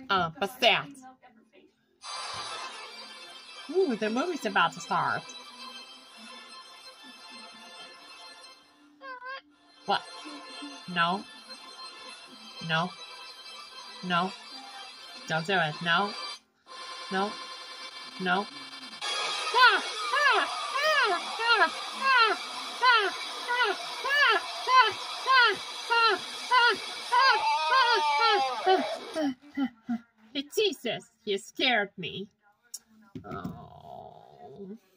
What's that? Ooh, the movie's about to start. What? No. No. No. Don't do it. No. No. No. Jesus, you scared me. Oh.